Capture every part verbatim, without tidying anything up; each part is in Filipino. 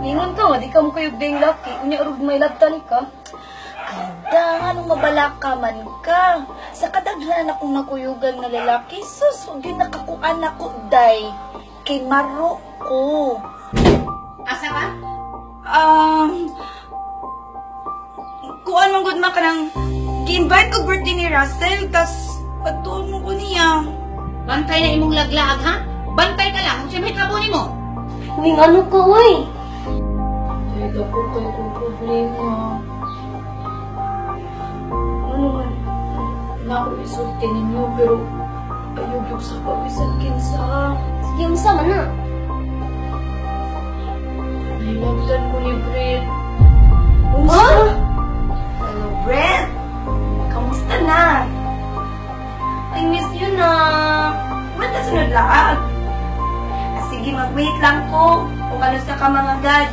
Ingon ka nga, di ka mo kayog ding laki. Unya urog may labtan ka. Anda, anong mabalaka man ka. Sa kadaghanan akong nakuyugan na lalaki, sus, huwag yun nakakuan ako, day. Kay Maro ko. Asa ka? Um, kuan mong good ka nang gi-invite ko birthday ni Russell, tas patuon mo ko niya. Bantay na imong laglaag, ha? Bantay ka lang, kung siya may kabunin mo. Uwing ano ka, uy? Dahil ako kayo kong problema. Ano man, nauisulti ninyo, pero ayog-yog sa pawisan kinsa. Sige, unsa man na. Nahilagdan ko ni Brett. Ha? Hello, Brett! Kamusta na? I miss you na. Ba't na sunod laag? Ah, sige, mag-wait lang ko. Kung ano sa ka mga gad.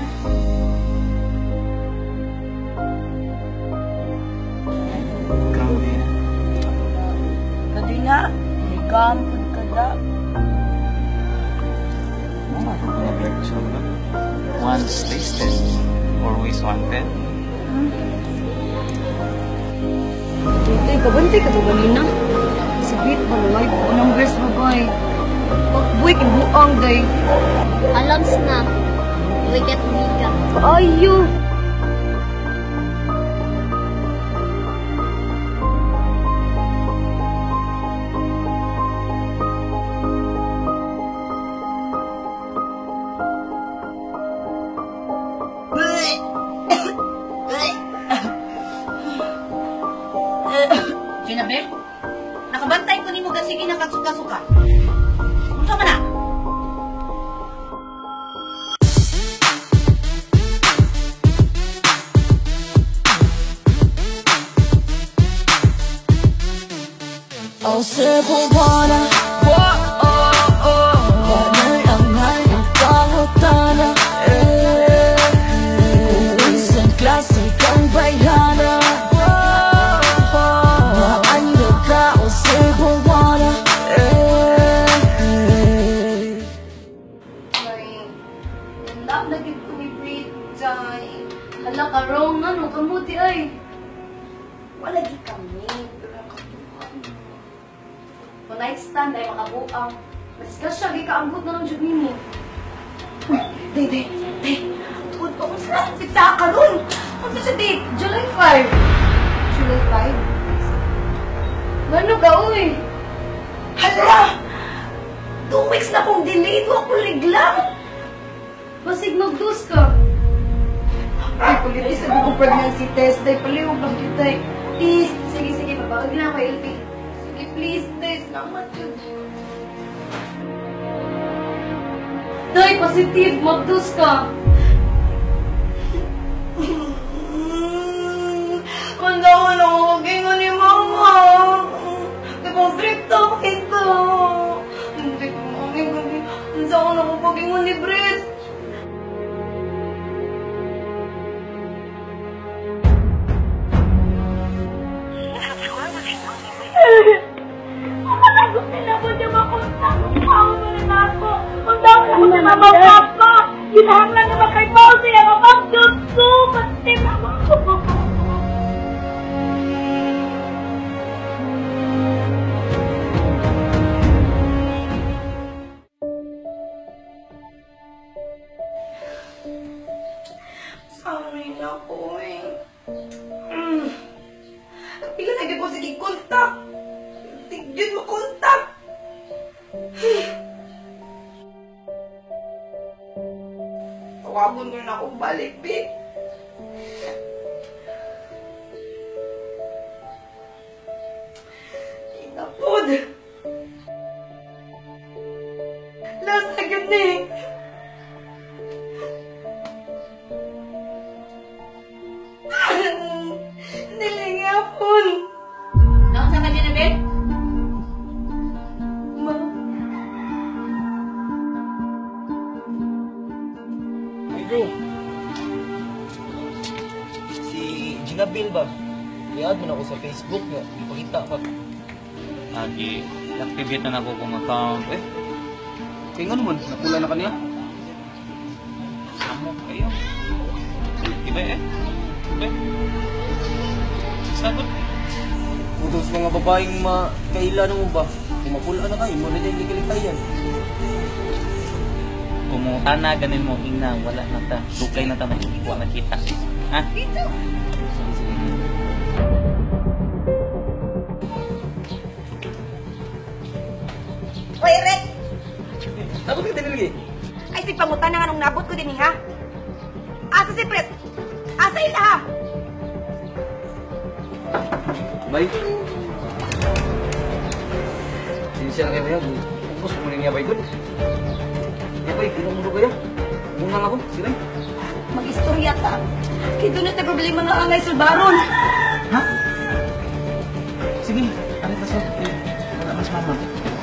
Grabe. Kadi na, higampod ka da. Mama, kung nag-like ko siya ba? Once tasted, always wanted. Day, kabantay ka ba ganina? Sabit ba lang ay numbers mo ba ay? Pagbuik ibuang day. Alams na. Wicket Mika. Ayo! Sinabel, nakabantay ko ni mo sige nakasuka-suka. Unsa man na? Oh, Cebuana, oh, oh, oh. Panay ang ngayon pangutana, eh. Kung isang klase kang bayana, maano ka, oh, Cebuana, eh. Ay, love na gid ko ni Brit, Jai. Hala ka wrong, ano, kamuti ay. Wala di kami. Kung night stand ay makabuang. Discuss siya, di ka ambot na ng jud nimo. Day, day, day. Tuod pa kung saan siksa ka ron. Kung sa siya, date? July five. July five? Ano ka, uy? Hala! Two weeks na kong delay. Ito ako liglang. Basig mag-dos ka. Ay, kulit. Isa ko kong pregnancy test. Day, palihog lang kita. Please. Sige, sige, papagod na ako, L P. Sige, please, Day. Salamat yun. Day, positive. Mag-dos ka. Kanda mo na ako kagingan ni Mama. Di kong stricto ako ito. Hindi ko makingan ni... Kanda ko na ako kagingan ni Brett. Mapatagot nila po niya makunta. Mukhaon mo na ako. Kunta ko na ko siya mapapapa. Ginahanglan na ba kay Paul siya mapagdod ko. Pati na mo. Sorry na ko eh. Mm. Kapila na ko sige kontak. Tigyan mo kontak. Tawabon ko na akong balik, Vic. Inapod. Last na yun eh. Nilingapon. Naon sa kanya na, Bel? Ma. Ay, bro. Si Gina Bill ba? I-add mo na ako sa Facebook nga. Ipakita ka. Lagi, activate na ako kong account. Eh, Kaya nga naman, napula na kaniya. samok kayo. Iba eh. Iba. Sagot. Kudos mga babaeng makailan mo ba? Kung mapula na kayo, mo rin yung likalitayan. Kumuta na, ganin mo, ina, wala na ta. Dukay na ta, makikikuha na kita. Ha? Dito. Sige, sige. Hoy, Red! Ako ka tinilgi? Ay, si pangutan na nga nung nabot ko din, ha? Asa si Fred? Asa ila, ha? Bay. Sinisya na kayo ba yan? Bukos mo rin niya, bay, good. Eh, bay, pinumulo kayo. Unang ako, sila. Mag-istorya ta. Kaya doon na tayo problema nga angay sulbaron. Ha? Sige, ano pa sa wala mas mama.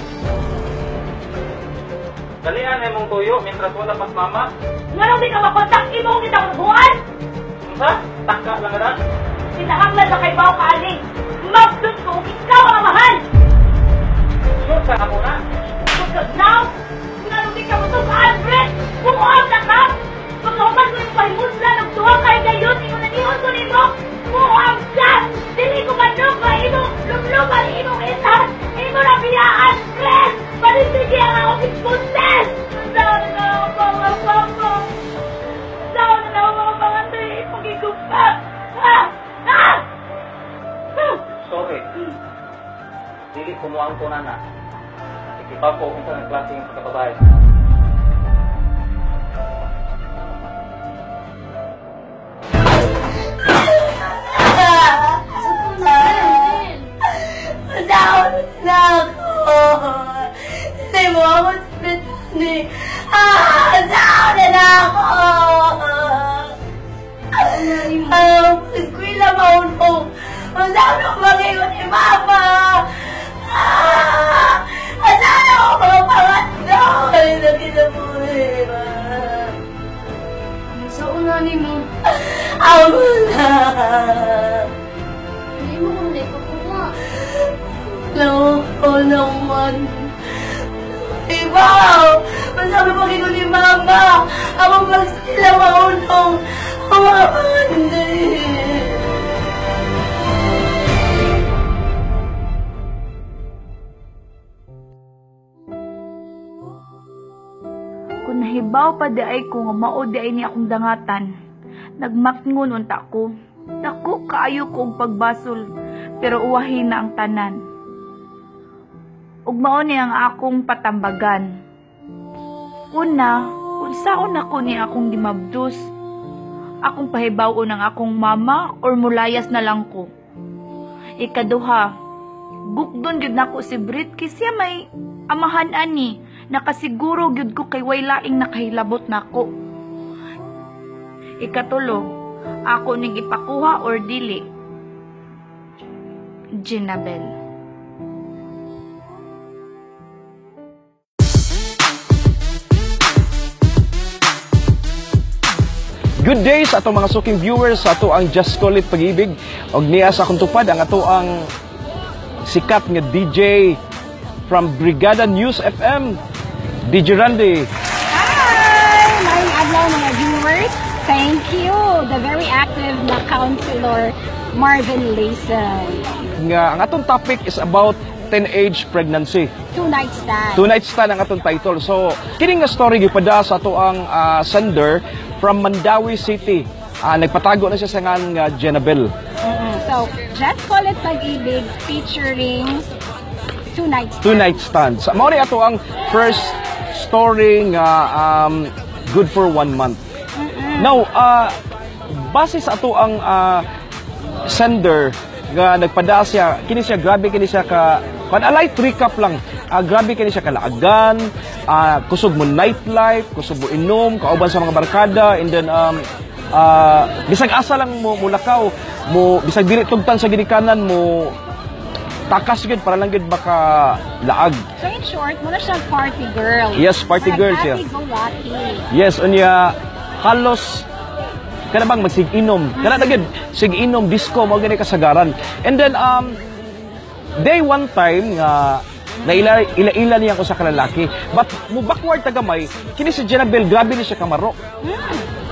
Dalian ay mong tuyo, mientras wala mas mama. Nga di ka makontak, imong kita buwan! Unsa? Taka lang na. Sinahanglan na kay Bao Kaaling. Mabdot ko, ikaw ang mahal! Sure ka ako na. Because now, nga di ka matukaan, Brett! Bukuhaw na ka! Pagkahuman ko yung pahimusla ng tuwa kayo ngayon, imo na nihon ko nimo! Bukuhaw ka! Dili ko manok ka, imo lumluman, imo isan! Imo na biyaan, Brett! Palisigi ang ako bitpuntes! Saan na ako mga papa? Saan na ako mga pangatay? Pagigumpa! Ha! Ha! Sorry. Dili kumuang ko na na. Ikipaw ko kung saan ang klase yung pagkababay. Masahon na ako. Hindi mo ako sa Britani. Ah! Masahon na ako. Ah! Eskwila maunong. Masahon ako mag-iwan ni Mama. Ah! Masahon ako mga pangatlo. Ay, nakinabuhi. Sa una ni mo. Amo na. Hindi mo kung naikukuha. Wala ko naman. Ibaw! Masabi mo kiko ni Mama. Ako pag sila maunong. Ang mga pandi. Kung nahibaw pa di ay ko nga mao di ay ni akong dangatan, nagmakngon unta ko. Dako kaayo ko og pagbasol, pero uwahin na ang tanan. Ug mao ni ang akong patambagan. Una, unsaon ako ni akong gimabdos? Akong pahibaw-on ang akong mama or mulayas na lang ko. Ikaduha, gukdon gyud nako si Brit kay siya may amahan ani. Nakasiguro gyud ko kay way laing nakahilabot nako. Ikatulo, ako ning ipakuha or dili. Jinabel. Good day sa atong mga suking viewers sa ato ang Just Call It Pag-ibig. Og niya sa akong tupad ang ato ang sikat nga D J from Brigada News F M, D J Randy. Hi! Maayong adlaw mga viewers. Thank you. The very active na counselor, Marvin Layson. Nga ang atong topic is about teenage pregnancy. Two night stand. Two night stand ang atong title. So, kining nga story gipada sa ato ang uh, sender from Mandawi City. Uh, nagpatago na siya sa ngan nga Jenabel. Mm-hmm. So, Just Call It Pag-ibig featuring Two Night Stand. Two night stands. Mao ni ato ang first story nga um, good for one month. Mm-hmm. Now, uh, base sa ato ang uh, sender nga nagpada siya, kini siya grabe kini siya ka kan a light recap lang. Uh, grabe kini siya kalaagan, uh, kusog mo nightlife, kusog mo inom, kauban sa mga barkada, and then um uh, bisag asa lang mo mulakaw, mo bisag dili tugtan sa ginikanan mo takas gyud para lang gyud baka laag. So in short, muna siyang party girl. Yes, party girl siya. Happy-go-lucky. Yes, unya halos kana bang magsig-inom. Kana na gyud sig-inom, disco mao gani kasagaran. And then um day one time nga na ila ila, ila niya ko sa kalalaki. But mo backward tagamay, kini si Jenabel grabe ni siya kamaro. Mm.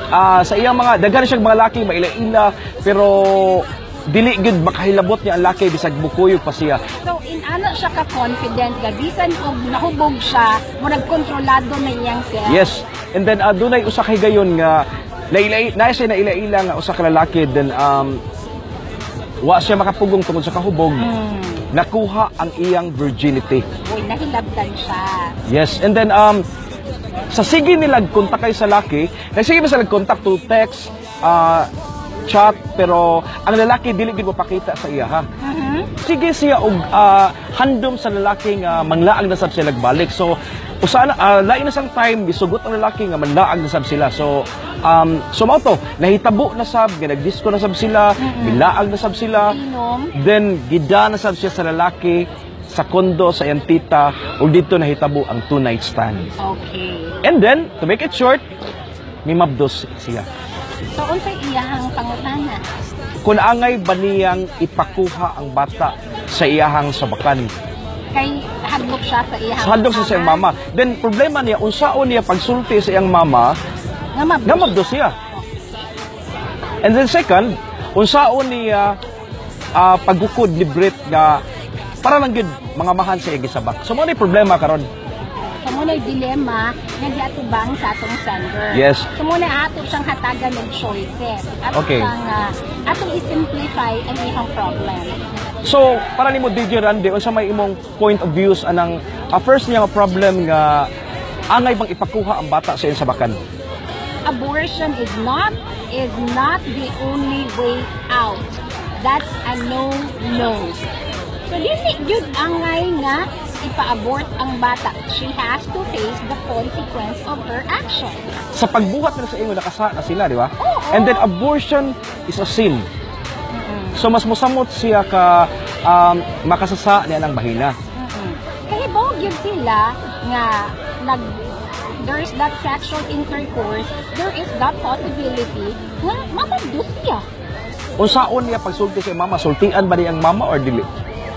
ah, sa iyang mga daghan siyang mga laki maila-ila pero dili gud makahilabot niya ang laki bisag bukuyog pa siya. So, in ano siya ka-confident nga, bisan og nahubog siya, murag kontrolado na iyang self. Yes. And then uh, dunay usa kay gayon nga nailay na siya naila-ila nga usa ka lalaki then um wa siya makapugong tungod sa kahubog. Hmm. Nakuha ang iyang virginity. Uy, nahilabtan siya. Yes. And then um sa sige nila kontak kay sa laki, na sige sila contact to text, uh, chat, pero ang lalaki dili gid mapakita sa iya ha. Mhm. Sige siya og uh, handom sa lalaki nga manglaag na sab sila balik. So usa na uh, lain na sang time gisugot ang lalaki nga manlaag na sab sila. So um so mao to nahitabo na sab nga nagdisco na sab sila, bilaag na sab sila. Inom. Then gida na sab siya sa lalaki sa kondo sa iyang tita ug dito nahitabo ang two night stand. Okay. And then to make it short, may mabdos siya. So, unsay iyahang pangutana? Kung angay ba niyang ipakuha ang bata sa iyahang sabakan. Kay hadlok siya sa iyahang Sa handog sa siyang mama. Then problema niya, unsaon niya pagsulti sa iyang mama, Nga mabdos. nga mabdos siya. And then second, unsaon niya uh, paggukod ni Brit nga para lang gid mga mahan sa iyang gisabak. So mo ni problema karon. So, muna yung dilema nga giatubang sa atong sender. Yes. So, muna ato siyang hatagan ng choices. Ato Okay. siyang, uh, atong i-simplify ang iyang problem. So, para nimo D J Randy, unsa may imong point of views anang uh, first niya nga problem nga angay bang ipakuha ang bata sa iyang sabakan? Abortion is not is not the only way out. That's a no-no. So, dili yun angay nga ipa-abort ang bata. She has to face the consequence of her action. Sa pagbuhat nila sa inyo, nakasa na sila, di ba? Oo. And then abortion is a sin. So mas musamot siya ka um, makasasa niya ng bahina. Mm-hmm. Kaya bawag yun sila nga nag there's that sexual intercourse, there is that possibility nga mabagdus siya. Unsaon niya pagsulti sa mama? Sultian ba niya ang mama or dili?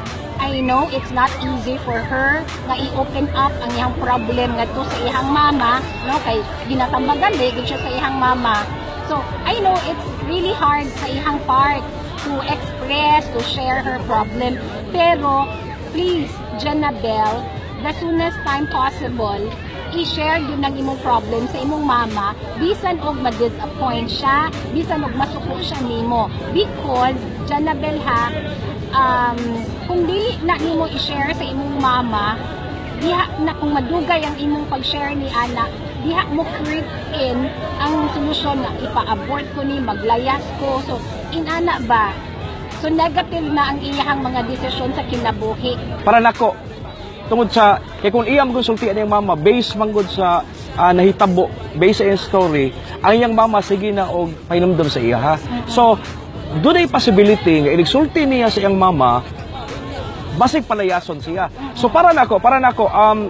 I know it's not easy for her nga i-open up ang iyang problem nga to sa iyang mama, no? Kay ginatambagan gid siya sa iyang mama. So, I know it's really hard sa iyang part to express, to share her problem. Pero, please, Janabel, the soonest time possible, i-share yun ang imong problem sa imong mama, bisan og ma-disappoint siya, bisan og masuko siya nimo. Because, Janabel ha, um, kung dili na nimo i-share sa imong mama, diha na kung madugay ang imong pag-share ni ana, diha mo create in ang solusyon na ipa-abort ko ni, maglayas ko. So, inana ba? So, negative na ang iyahang mga desisyon sa kinabuhi. Para nako, tungod sa, kaya kung iya magkonsultian niyang mama, based manggod sa uh, nahitabo, based sa iyang story, ang iyang mama, sige na og painumdum sa iya ha. So, doon ay possibility nga inigsulti niya sa iyang mama, basig palayason siya. So para nako, para nako um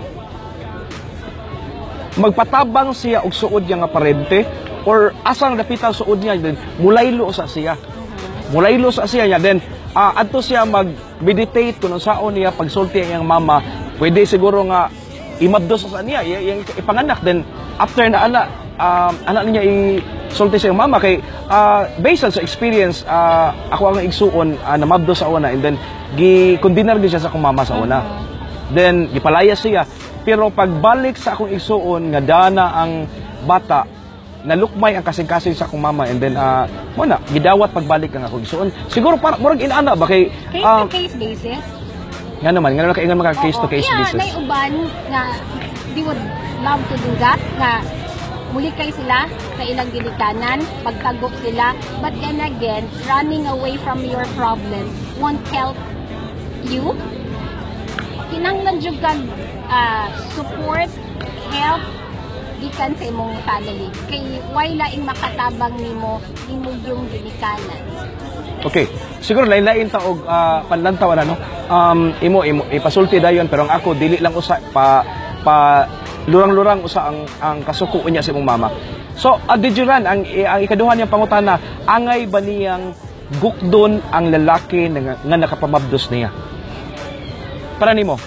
magpatabang siya og suod niya nga parente or asang dapitan suod niya then mulaylo sa siya. Mulaylo sa siya niya then uh, adto siya mag-meditate kung saon niya pagsulti ang iyang mama. Pwede siguro nga imabdos sa niya, yung ipanganak then after na ana um, anak niya i-sulti sa iyang mama kay uh, based on sa experience uh, ako ang igsuon uh, na mabdos sa una and then gi-condinar din siya sa akong mama sa una. Then gipalayas siya. Pero pagbalik sa akong igsuon nga dana ang bata, nalukmay ang kasing-kasing sa akong mama and then uh, muna gidawat pagbalik ang akong igsuon. Siguro para murag inana ba kay Case uh, to case basis. nga naman, nga naman kaingan mga case to case Oo, basis. yeah, may uban nga they would love to do that nga muli kay sila sa ilang gilikanan, pagtagok sila, but then again, running away from your problem won't help you. Kinanglan jud kag uh, support, help gikan sa imong family. Kay why laing makatabang nimo nimo yung gilikanan. Okay. Siguro lain-lain ta og uh, panlantaw ano. Um imo imo ipasulti dayon pero ang ako dili lang usa pa pa lurang-lurang usa ang ang kasuko niya sa imong mama. So, adijiran ang ang ikaduha niyang pangutana, angay ba niyang gukdon ang lalaki nga, nga nakapamabdos niya? Para nimo.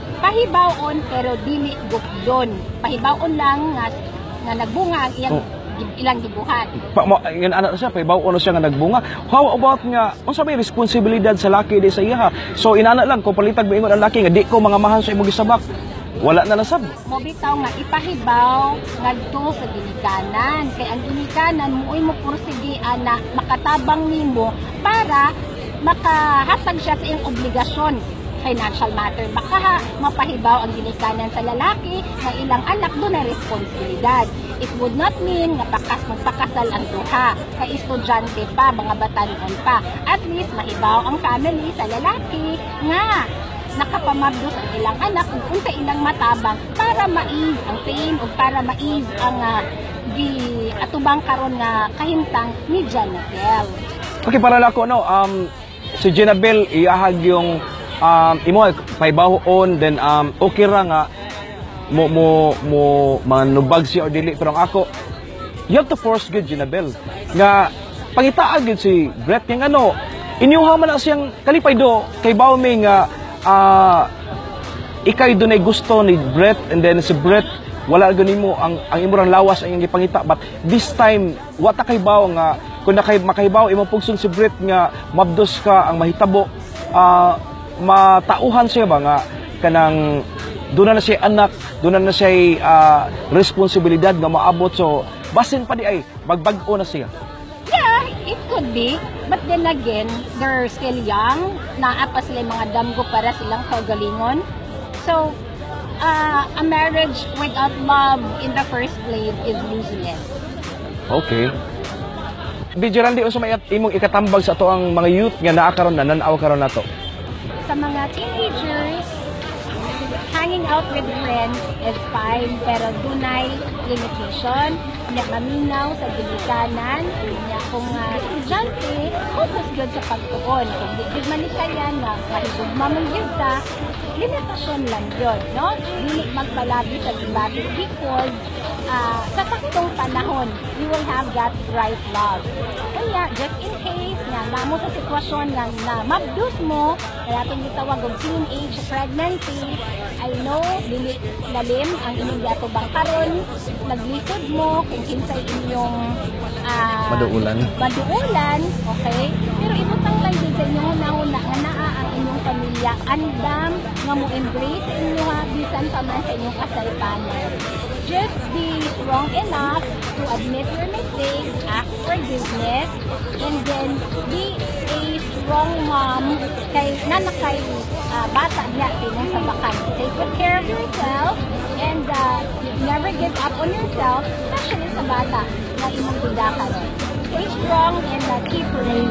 Pahibaon pero dili gukdon. Pahibaon lang nga nga nagbunga ang iyang Oh. ilang gibuhat. Pa, ma, yun anak siya, paibaw ano siya nga nagbunga. How about nga, unsa may responsibilidad sa laki di sa iya? So inana lang kung palitag moingon ang laki nga di ko mga mahal sa imong gisabak. Wala na nasab. Mo bitaw nga ipahibaw ngadto sa ginikanan. Kay ang ginikanan muoy mo pursige ana makatabang nimo para makahatag siya sa iyong obligasyon. Financial matter, baka ha, mapahibaw ang ginikanan sa lalaki na ilang anak doon na responsibilidad. It would not mean nga pakas magpakasal ang duha, kay estudyante pa, mga batanon pa. At least mahibaw ang family sa lalaki nga nakapamabdos ang ilang anak kung unta ilang matabang para ma-ease ang pain o para ma-ease ang uh, di atubang karon nga kahimtang ni Janabel. Okay, para lako no, um, si Janabel iahag yung um, imo paibahon, then um, okay ra nga mo mo mo manubag siya or dili, pero ang ako you have to force good Janabel nga pangitaag gyud si Brett yang ano inyuha man na siyang kalipay do kay bawo may nga uh, ikay dunay gusto ni Brett, and then si Brett wala gani mo ang ang imurang lawas ang iyang gipangita, but this time wata kay bawo nga kun nakay makahibaw imo pugson si Brett nga mabdos ka ang mahitabo, uh, matauhan siya ba nga kanang doon na siya anak, doon na siya uh, responsibilidad nga maabot, so basin pa di ay magbag-o na siya. Yeah, it could be, but then again they're still young, naa pa sila mga damgo para silang kagalingon. So uh, a marriage without love in the first place is useless. Okay. Bidyo Randy, unsa may imong ikatambag sa ato ang mga youth nga naa karon na nanaw karon nato? Sa mga teenagers, hanging out with friends is fine, pero dunay limitation. Nya maminaw sa ginikanan, nya kung uh, estudyante, focus good sa pagtuon. Kung di gud man siya yan na mahigugma man gyud ta, limitasyon lang yun, no? Dili magpalabi sa debate because uh, sa taktong panahon, you will have that right love. Kaya, just in case nga, namo sa sitwasyon nga na mabdus mo, kaya itong gitawag og teenage pregnancy, I know, dili lalim ang inyong gatubang karon, naglisod mo, kung kinsay inyong uh, Maduulan. Maduulan, okay? Pero ibutang lang din sa inyong una-una nga naa ang inyong pamilya, andam nga mo embrace inyo ha, bisan pa man sa inyong kasalpanan. Just be strong enough to admit your mistakes, ask forgiveness, and then be a strong mom kay nanakay uh, bata niya sa inyong sabakan. Take good care of yourself and uh, never give up on yourself, especially sa bata na imong gudakan. Stay strong and uh, keep praying.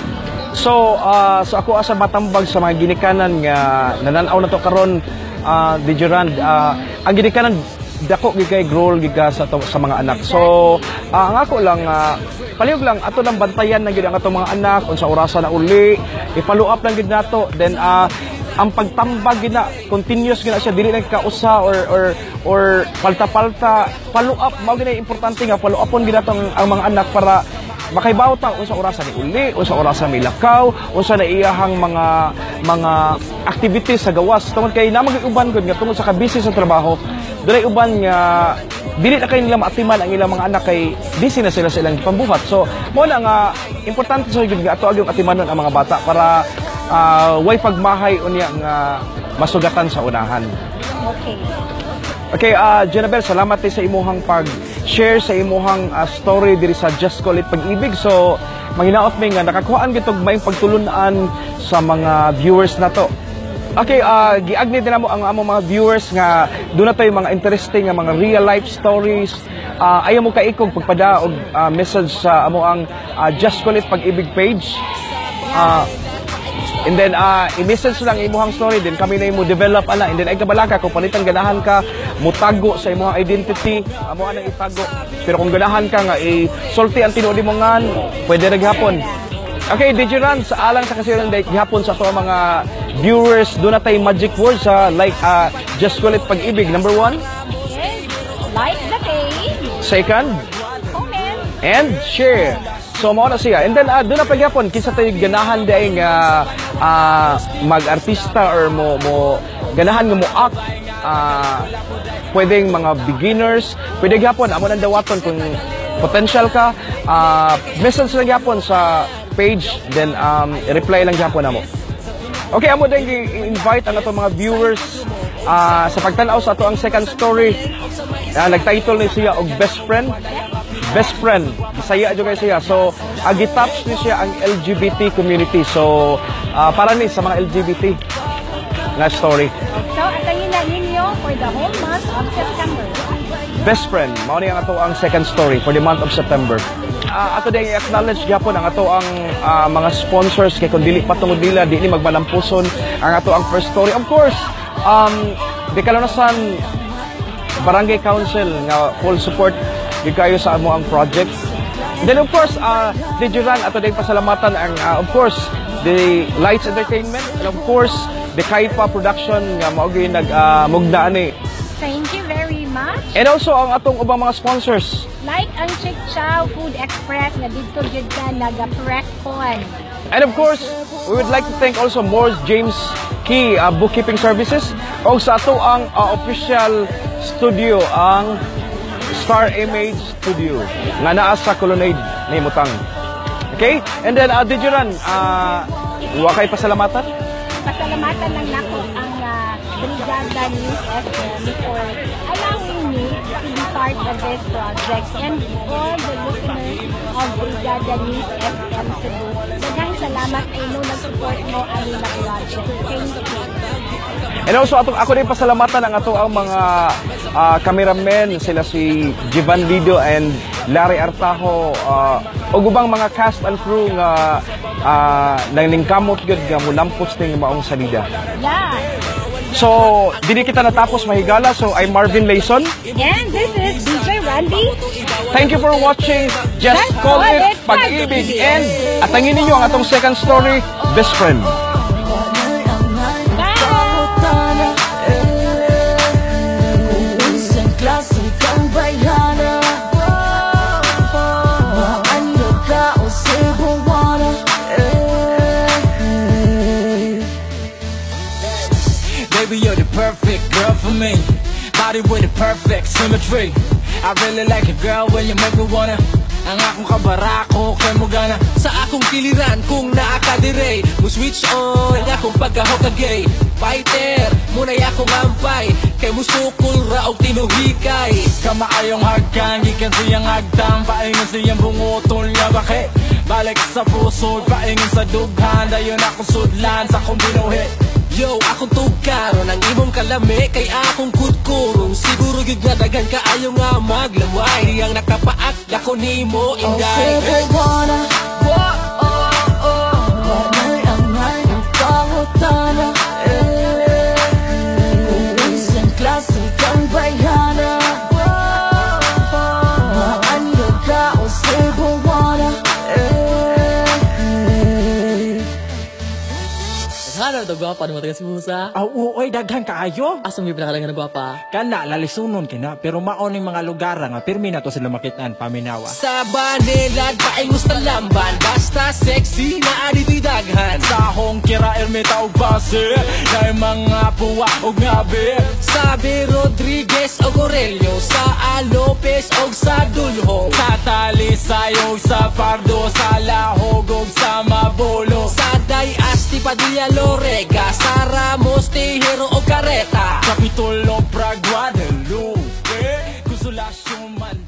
So, uh, so ako asa matambag sa mga ginikanan nga nananaw na to karon, uh, Bidyo Rand, uh, ang ginikanan dako gikay growl giga sa to, sa mga anak. So, uh, ang ako lang uh, palihog lang ato lang bantayan na gid ang ato mga anak unsa orasa na uli, i-follow up lang gid nato, then uh, ang pagtambag gid na continuous gid na siya, dili lang kausa or or or palta-palta, follow up mao gid importante nga follow upon gid nato ang, ang mga anak para makaibaw ta unsa orasa ni uli, unsa orasa may lakaw, unsa na iyahang mga mga activities sa gawas tungod kay namag uban gud nga tungod sa kabisi sa trabaho. Dili uban nga dili na kay nila maatiman ang ilang mga anak kay busy na sila sa ilang pambuhat. So mo na nga importante sa gid nga ato agyong atimanon ang mga bata para uh, way pagmahay unya nga masugatan sa unahan. Okay. Okay, uh, Janabel, salamat sa imuhang pag-share sa imuhang uh, story diri sa Just Call It Pag-ibig. So, manginaot may nga nakakuhaan gitog mayong pagtulunan sa mga viewers na to. Okay, uh, giagni din mo ang among mga viewers nga doon na tayo mga interesting nga mga real life stories. Uh, ayaw mo kaikog pagpada og uh, message sa amo ang uh, Just Call It Pag-ibig page. Uh, And then, uh, i-message lang imuhang story, then kami na imo develop, ana. And then, ay kabalaka, kung palitan ganahan ka, mutago sa imuhang identity, amo anang itago. Pero kung ganahan ka nga, i-sulti ang tinuod mo nga, pwede na gihapon. Okay, Bidyo Rand, sa alang sa kasiran dahil gihapon sa ito mga viewers, doon na tayo magic words, ha, like, uh, Just Call It Pag-ibig. Number one? Yes. Like the page. Second? Comment. And share. So, mao na siya. And then, uh, doon na pagyapon, kinsa tayo ganahan dahil nga uh, mag-artista or mo, mo ganahan nga mo act, uh, pwedeng mga beginners, pwede gyapon amo nang dawaton kung potential ka, uh, message lang yapon sa page, then um, reply lang yapon na mo. Okay, amo din i-invite ang atong mga viewers uh, sa pagtanaw sa ato ang second story. Uh, nag-title ni siya og Best Friend. Best Friend. Saya jud kay siya. So, uh, gitouch ni siya ang L G B T community. So, uh, para ni sa mga L G B T nga story. So, atayin na ninyo for the whole month of September. Best Friend. Mao ni ang ato ang second story for the month of September. Uh, ato din i-acknowledge gyapon ang ato ang uh, mga sponsors kay kun dili patungod nila di ni magmalampuson ang ato ang first story. Of course, um di kalunasan Barangay Council nga full support gyud kayo sa amo ang project. Then of course, uh di Duran ato din pasalamatan ang uh, of course the Lights Entertainment and of course the Kaipa Production nga mao gyud nag uh, mugna ani. Thank you very much. And also ang atong ubang mga sponsors. Like ang Chick Chow Food Express nga dito jud ka naga-prekon. And of course, we would like to thank also Morris James Key uh, Bookkeeping Services o sa ato ang uh, official studio ang Star Image Studio nga naa sa Colonnade ni Mutang. Okay? And then uh, Dijuran, uh, wa kay pasalamatan? Pasalamatan lang nako ang uh, Brigada News F M for allowing me to be part of this project and all the listeners of Brigada News F M Cebu. Daghang salamat ay no nag-support mo ang ila project. Thank you. And also ato ako din pasalamatan ang ato ang mga uh, cameramen, sila si Jivan Lido and Larry Artajo uh, o ubang mga cast and crew nga uh, nang ningkamot gyud nga mulampos ning maong salida. Yeah. So, dili kita natapos mahigala. So, I'm Marvin Layson. And this is D J Randy. Thank you for watching Just Call It Pag-ibig. And atangin ninyo ang atong second story, Best Friend. Baby, you're the perfect girl for me. Body with the perfect symmetry. I really like a girl when you make me wanna. Ang akong kabarako kay mo gana. Sa akong kiliran kung naakadire mo switch on akong pagkahokagay. Fighter, muna'y akong ampay. Kay mo sukul ra og tinuhikay. Kamaayong hagkan, gikan siyang hagtam. Paingon siyang bungotol niya bakit. Balik sa puso, paingon sa dughan. Dayon akong sudlan sa kong binuhi. Yo, akong tugkaron ang imong kalami kay akong kutkurong. Siguro gid nga daghan ka ayo nga maglamay. Diyang nakapaak dako nimo inday. Oh, say wanna. Oh, oh, oh. Wana'y amay ng kahutana. Isang klase kang bayana. Maanyo ka o say wanna. Ano ito gwapa naman taga si Musa? Ah, oo, oy, daghan kaayo. Asam yung pinakalangan ng gwapa? Kana, lalisunon kina, pero maoning mga lugar nga, pirmi na to sila makitaan, paminawa. Sa banilad, paingos na lamban, basta sexy na adito'y daghan. Sa hong kira, ermita o base, na mga puwa o ngabi. Sabi Rodriguez o Gorelio, sa Alopez o sa Dulho. Sa Talisayo, sa Pardo, sa Lahog o sa Mabolo. Sa Dayasti, Padilla, Lorega, sa Ramos, Tejero o Careta. Kapitulo, Praguada, Lupe, Consolación, Mandela.